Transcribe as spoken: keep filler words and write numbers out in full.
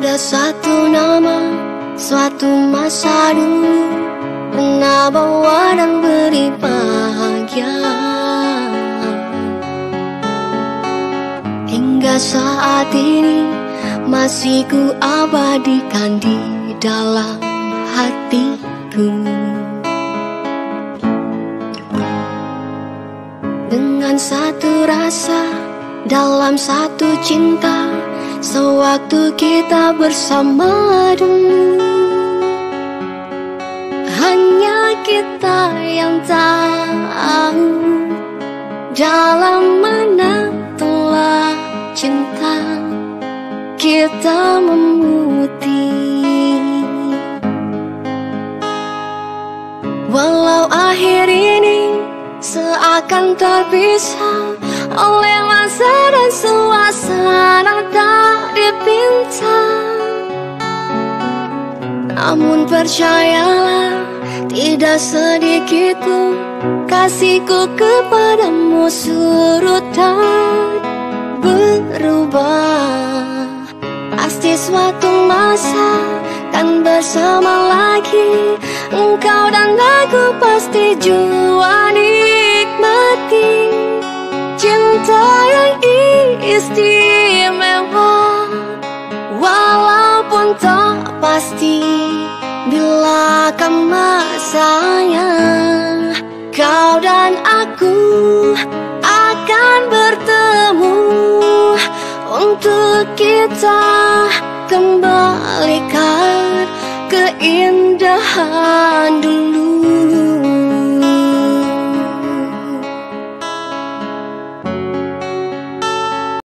Ada satu nama, suatu masa dulu pernah bawa dan beri bahagia. Hingga saat ini masih ku abadikan di dalam hatiku. Dengan satu rasa, dalam satu cinta, sewaktu kita bersama dulu, hanya kita yang tahu dalam mana telah cinta kita memutih. Walau akhir ini seakan terpisah oleh masa dan suasana tak dipinta, namun percayalah, tidak sedikit pun kasihku kepadamu surut dan berubah. Pasti suatu masa kan bersama lagi, engkau dan aku pasti jua nikmati cinta yang istimewa. Walaupun tak pasti bila kan masanya, kau dan aku akan bertemu untuk kita kembalikan keindahan dulu.